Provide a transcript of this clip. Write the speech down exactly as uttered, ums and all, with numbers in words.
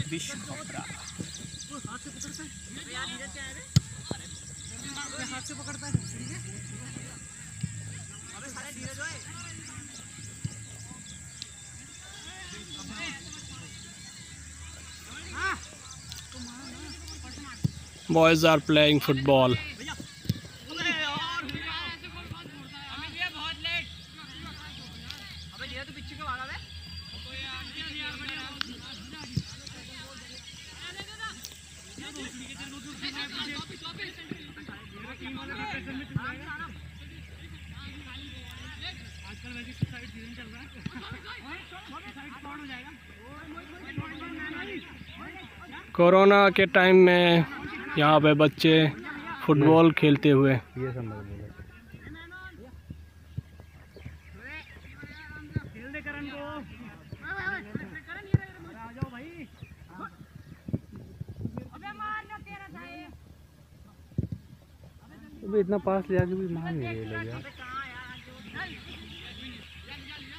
विश्व खपरा हाथ से पकड़ता है। Boys are playing football. Corona के टाइम में यहाँ पे बच्चे फुटबॉल खेलते हुए ये संभव अभी इतना पास ले आके भी मान नहीं रहे लोग यार।